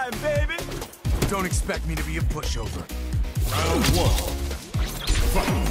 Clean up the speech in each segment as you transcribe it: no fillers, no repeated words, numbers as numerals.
time, baby! Don't expect me to be a pushover. Round one. Fight.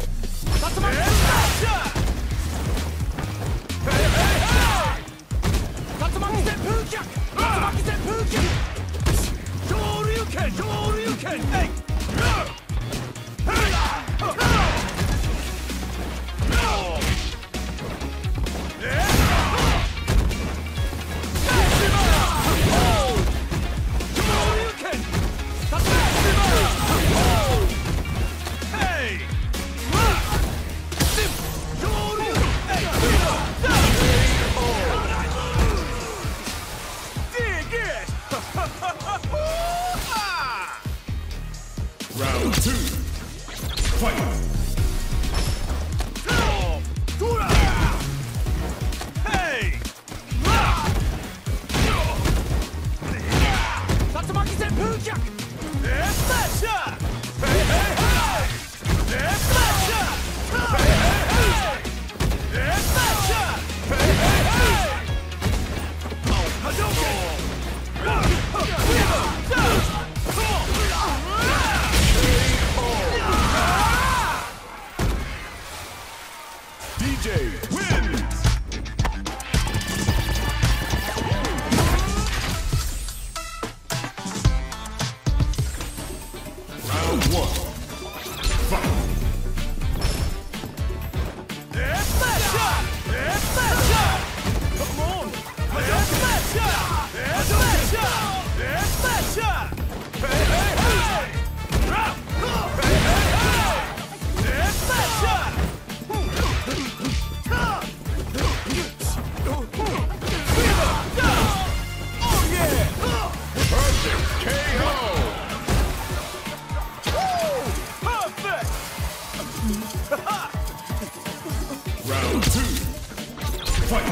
Round two. Fight. Hey! DJ wins. Round one. Fight. Come on! Round two. Fight.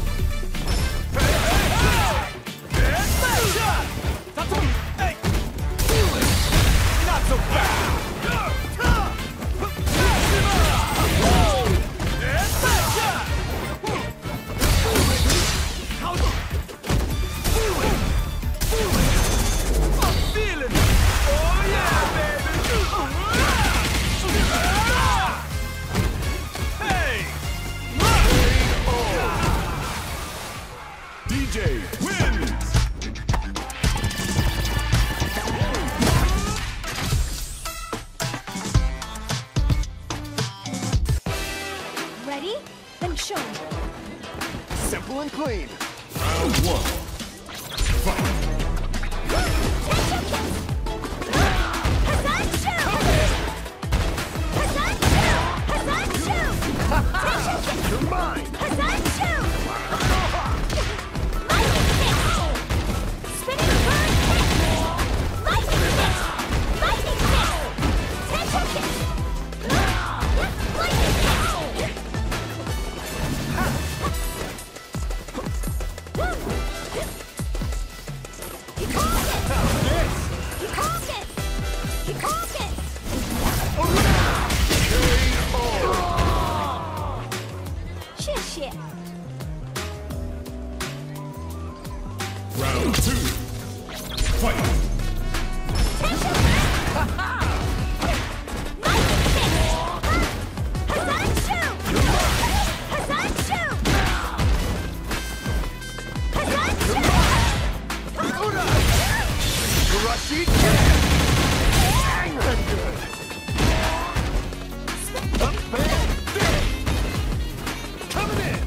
Not so fast! I'm feeling it! Oh yeah, baby! Hey! DJ wins. Ready? Then show me. Simple and clean. Round one. Fight. You're mine! Round two. Fight. Rashid! Coming in!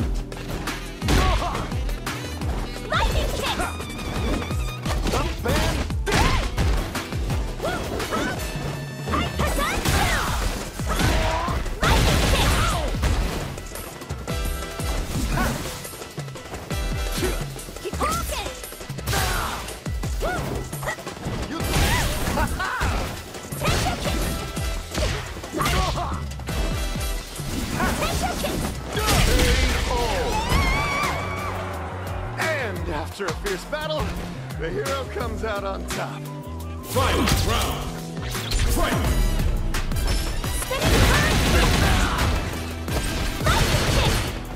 And after a fierce battle, the hero comes out on top. Final round. Fight.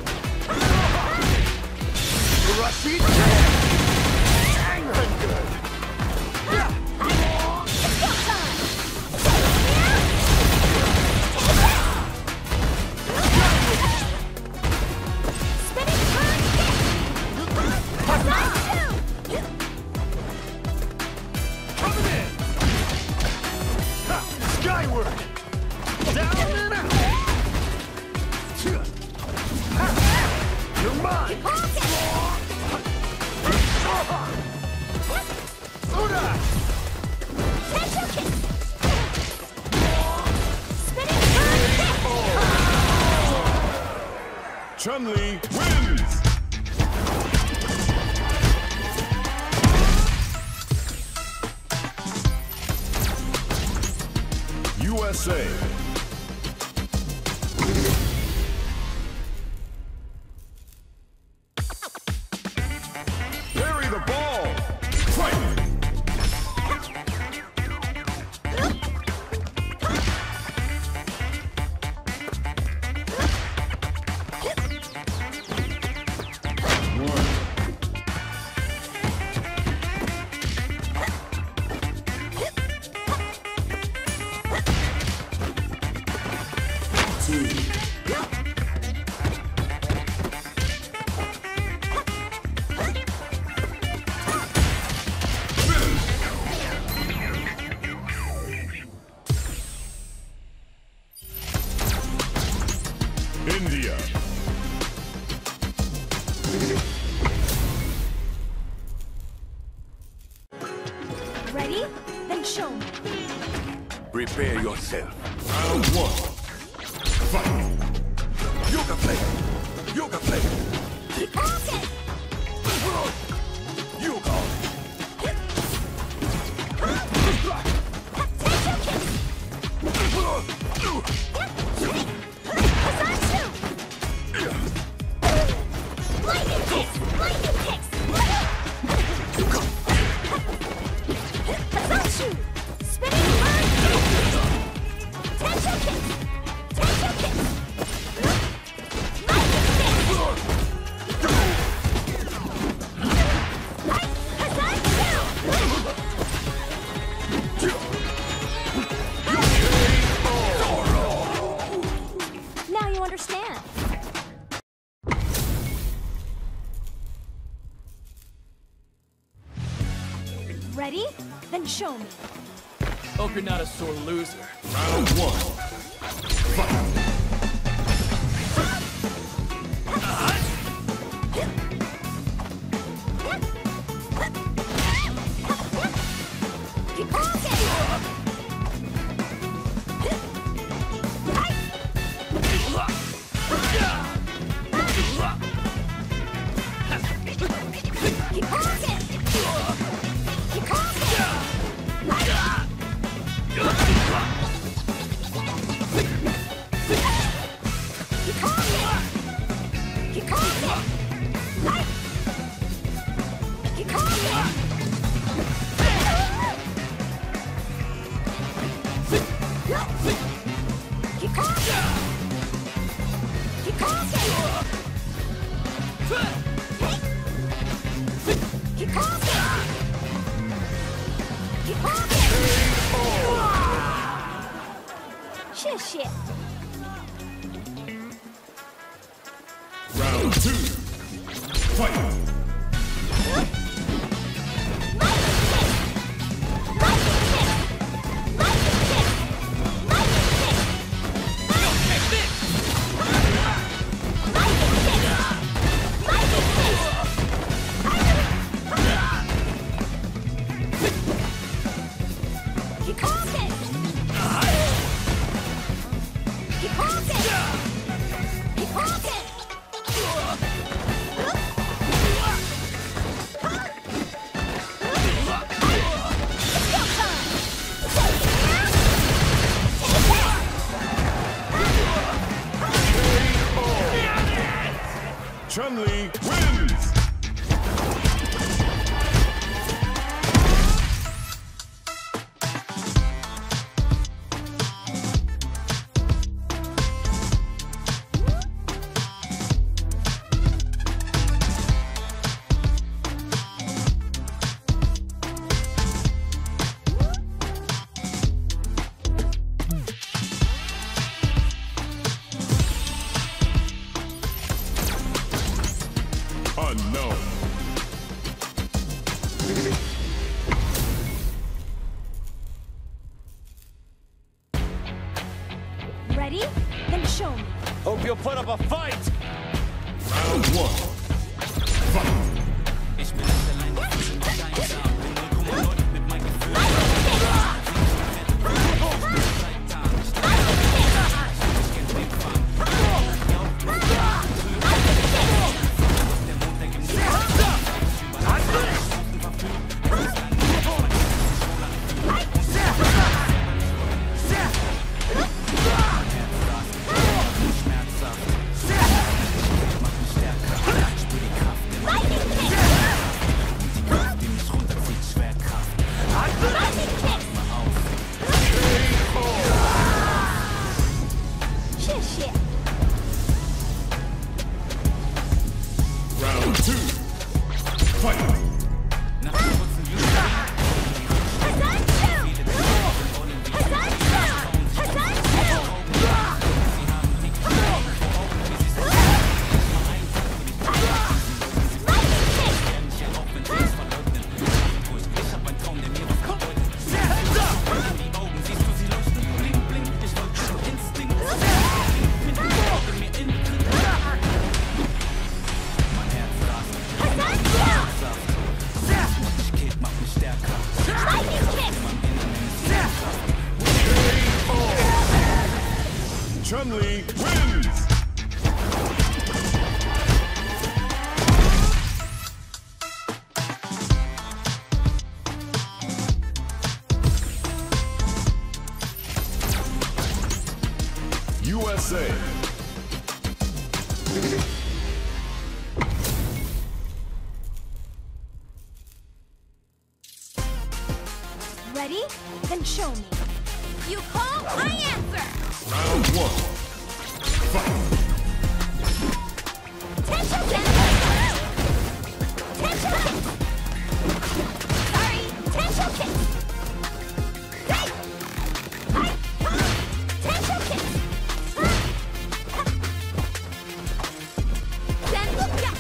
Rashid! Dang, I'm good. Forward! Down and out! You're mine! Soda! Chun-Li wins! USA. Bury the ball! Fight! India. Ready? Then show me. Prepare yourself. Round one. Fight! Yoga play. Yoga play. Okay. Yoga. Now you understand. Ready? Then show me. Hope you're not a sore loser. Round one. Fight! Shit. Round two. Fight! Hope you'll put up a fight! Round one. Fight. Round two. Fight. Chun-Li wins! USA. Ready? Then show me. You call, I answer! Round one. Fight. Tension! Tension! Sorry, tension kick! Hey! Tension kick! Then look up!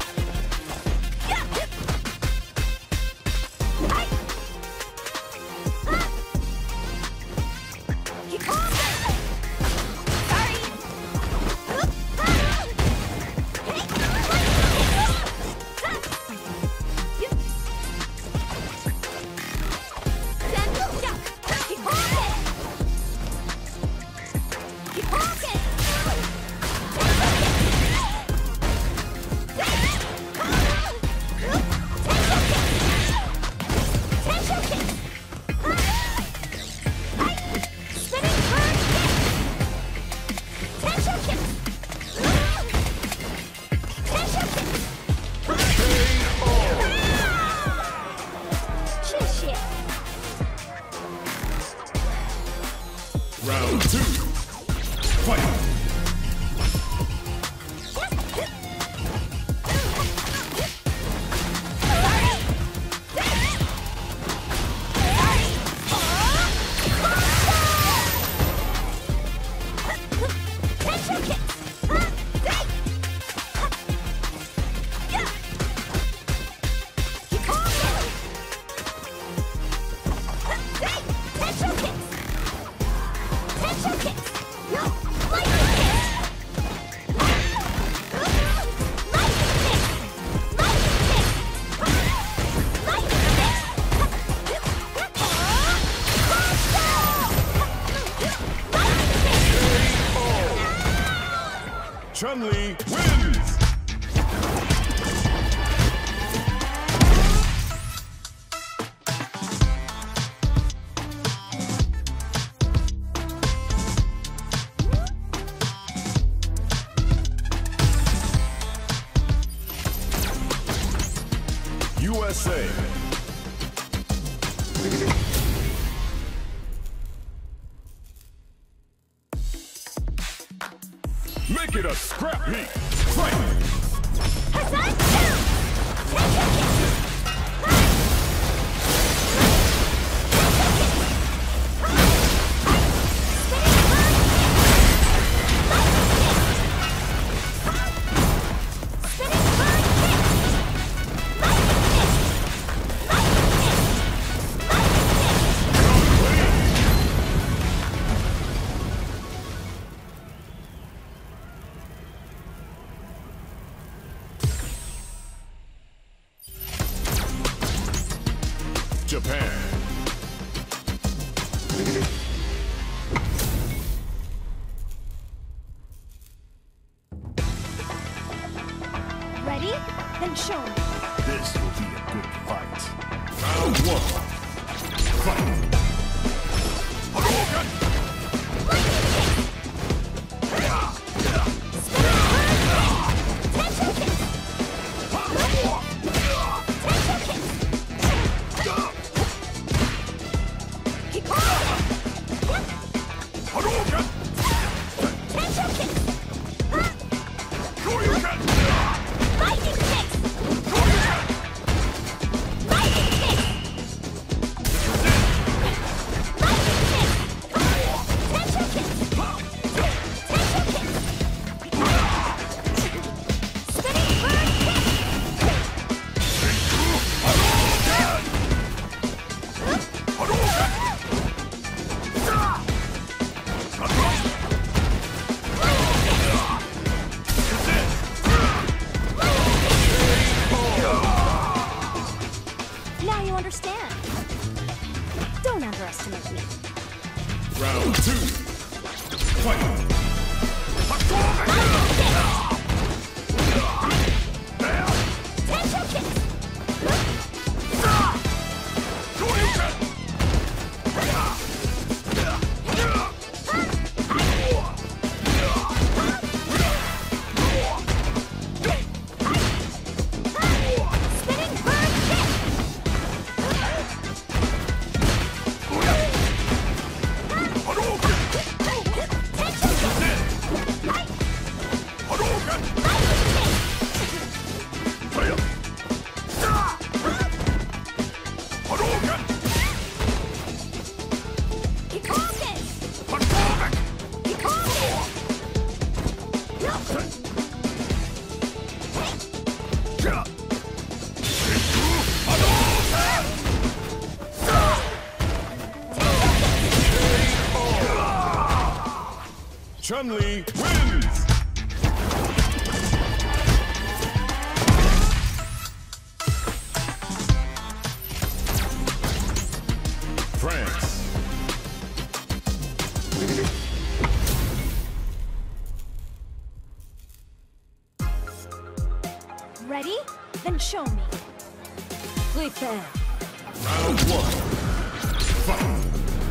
Round two. Fight. Chun-Li wins! USA. Make it a scrap heap. Fight. Japan. Ready? Then show me. This will be a good fight. Round 1. Fight. Hadouken! Now you understand. Don't underestimate me. Round 2. Fight. Chun-Li wins! France. Ready? Then show me. Prepare. Round 1. Fight.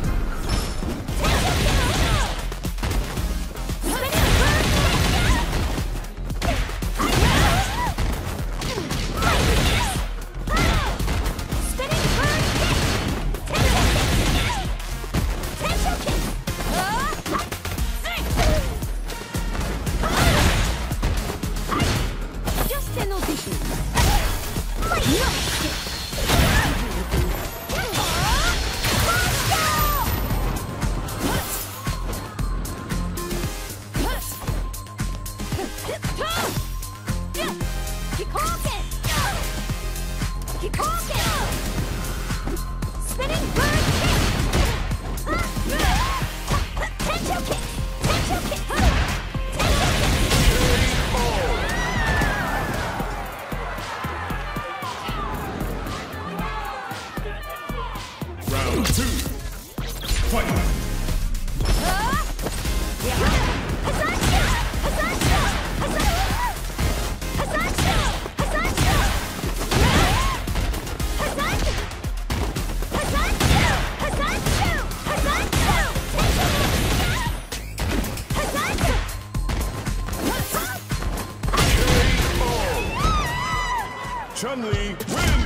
Round 2. Fight. Chun-Li wins!